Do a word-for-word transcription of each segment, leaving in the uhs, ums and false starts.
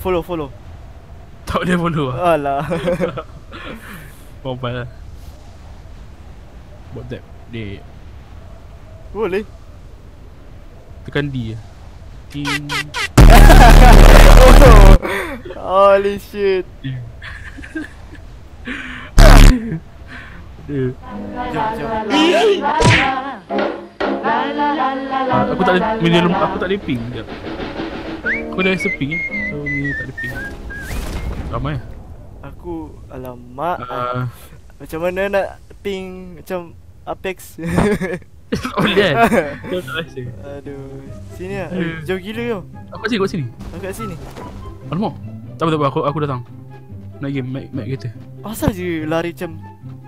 follow, follow. Tak boleh follow lah. Alah. Mobile lah. Buat tap. Dek. Boleh. Tekan D. Ting. Oh. Holy shit. Dia. Jom, jom. Aku tak ada minum, aku tak ada ping. Sekejap. Aku dah seping eh. So ni tak ada ping. Ramai lah. Aku alamak. Uh, Macam mana nak ping macam Apex. tak boleh kan? Kau tak rasa. Aduh. Sini lah. Eh, jauh gila yo. Aku kat sini, aku kat sini. Aku kat sini. Alamak. Tak apa, tak apa. Aku, aku datang. Nak game, mic, mic kereta. Asal je lari macam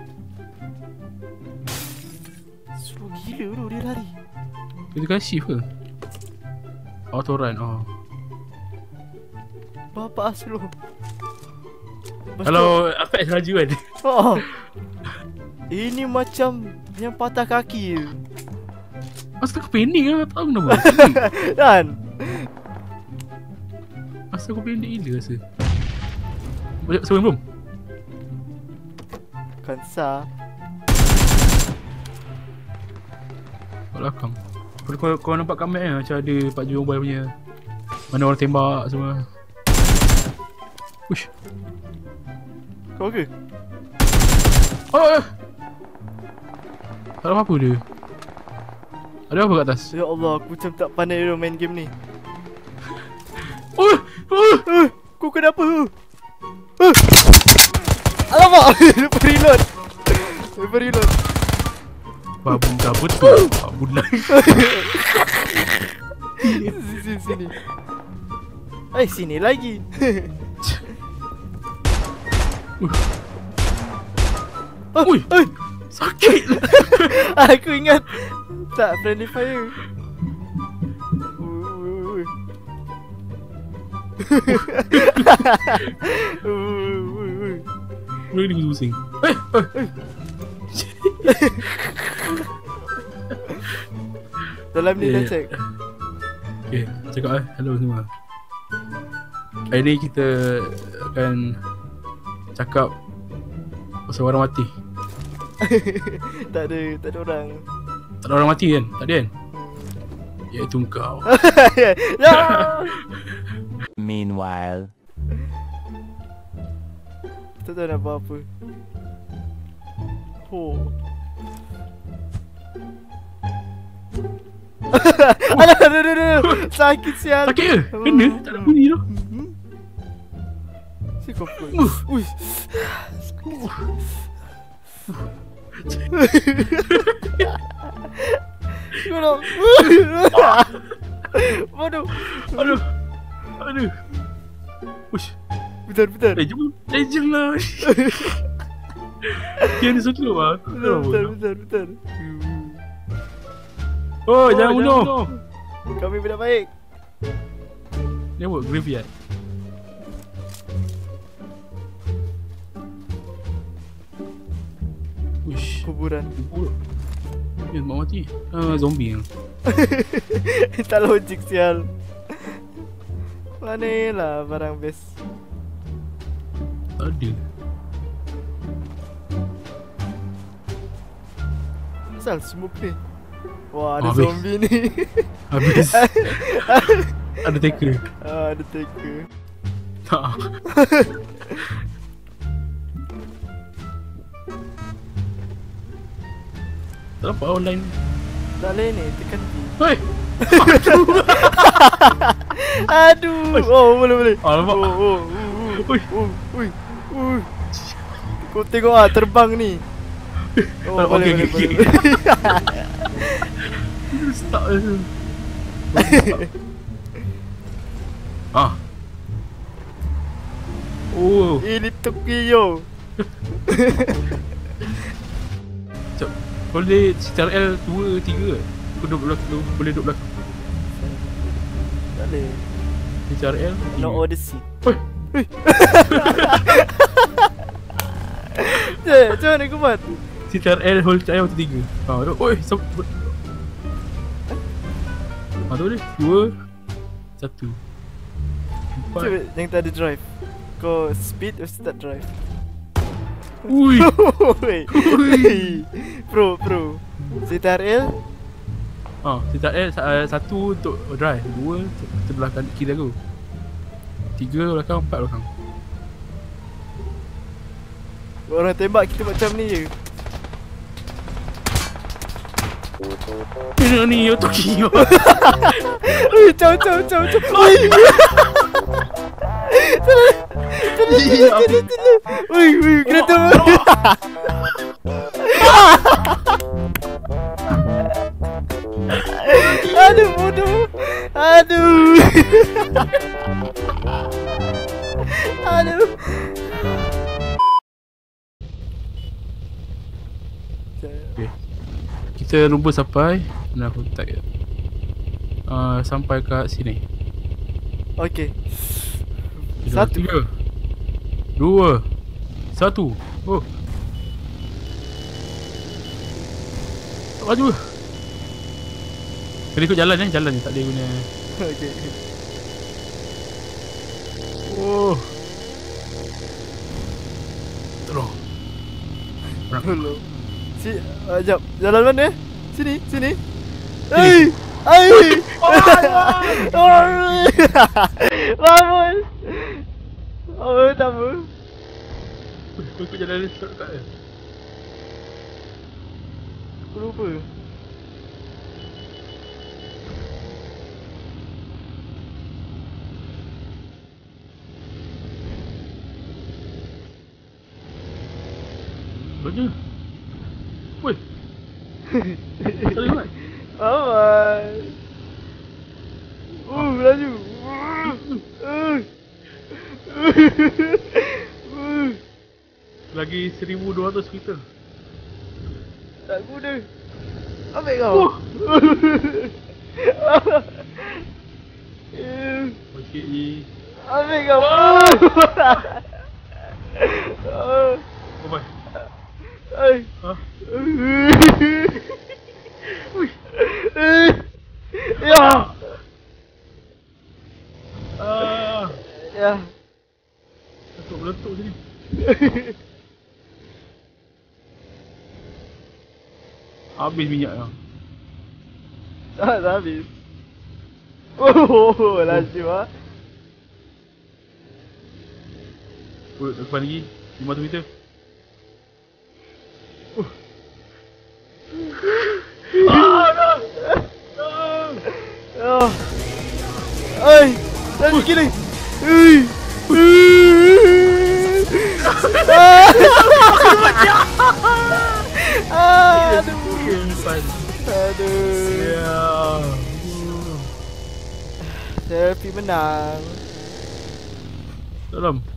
slow gila tu dia lari. Kita kan shift ke? Auto run, oh. Bapak slow. Kalau Apex laju kan? Oh. Ini macam yang patah kaki. Masa aku pendek kan? Tak tahu kenapa. Kan? Masa aku pendek gila rasa. Sebelum belum? Kansa. Kat belakang. Kau, kau, kau nampak kat map kan? Macam ada Pak Ju Mobile punya. Mana orang tembak semua. Uish. Kau ke? Oh! Tak ada apa-apa dia. Ada apa kat atas? Ya Allah, aku macam tak pandai dia main game ni. Oh! Oh! Uh, kau kenapa? Uh. Alamak! Lupa reload. Lupa reload. Babun kabut tu. Babun lah. Sini, sini, sini. Eh, sini lagi. uh. Ui! Eh, sakit! aku ingat tak friendly fire. Ui, ui, ui. Ui, ui. Boleh dia pusing. Eh! Eh! Dalam ni dah Yeah. check. Okay, cakap eh. Hello semua. Hari ni kita akan cakap pasal orang mati. Tak ada, tak ada orang. Tak ada orang mati kan? Tak ada kan? Iaitu kau. Ya. Meanwhile, Tak tahu nak buat apa. Oh. Alah, aduh, aduh, aduh. Sakit sial. Sakit ke? Kena? Tak ada bunyi tu. Mhm. Si kau pun. Uh. Ui. Kau nak. Waduh. Aduh. Aduh. Ush. Bentar, bentar. Eh, jom. Legend lah. Dia ni satu lah. Bentar, bentar, bentar, bentar. Oh, jangan bunuh. Kami benda baik. Ni apa? Graveyard. Uish. Kuburan. Kubur. Dia mak mati. Ah, zombie yang. Tak logik sial. Mana lah barang best. Tak ada. Asal smoke ni. Wah, ada Habis. zombie ni. Habis. Ada taker. Ah, ada taker. Tak. Tak dapat online. Tak boleh ni, tekan T. Hei. Aduh. Oh, boleh boleh. Alamak. Oh, oh, oh, Ui. oh, ui, ui. Kau tengok ah terbang ni. Oh, Tak, boleh okey, boleh okey, boleh. Stuck je. Ah. Oh. Ini Tokyo. Cak. Boleh C T R L dua, tiga ke? Aku duduk belakang, boleh duduk belakang. Tak boleh. C T R L No Odyssey. Oi. Cik, macam mana kau buat? C T R L hold time waktu tiga. Haa, duduk. Oi, sab... Haa, tu boleh. Dua. Satu. Empat. Cuba yang tak ada drive. Kau speed atau start drive? Ui. Ui. Ui. Pro, pro. Setar L. Ha, setar L satu untuk drive, dua untuk sebelah kanan kiri aku. Tiga belakang, empat belakang. Orang tembak kita macam ni je. Ini ni yo Tokyo. Ui, caw caw caw caw. Ui. Ui, ui, kereta. Aduh, bodoh. Aduh. Aduh. Okay. Kita lumba sampai. Nak aku tak ya. Uh, sampai kat sini. Okey. Tiga, Satu. Tiga. Dua. Satu. Oh. Laju. Kena ikut jalan eh, jalan ni tak ada guna. Okey. Oh. Terus. Hello. Si, uh, jap. Jalan mana? Sini, sini. Ai! Ai! Vamos. Oh, tak apa. Kau ikut jalan ni shortcut je. Aku lupa. Banyak. Woi. Salah buat. Aman. Uh, laju. Uh. Uh. Lagi seribu dua ratus meter. Tak guna. Ambil kau. Okey ni. Ambil kau. Oh bye. Ai. Ha? Ui. Ya. Ah. Ya. Aku meletup sini. Habis minyak dah. Tak, tak habis. Oh, laju ah. Oh, depan lagi lima ratus meter. Uh. Ah, dah. Oh. Ai, laju gila. Ui. Ah, aduh. Aduh. Ya. Selfie menang. Dalam.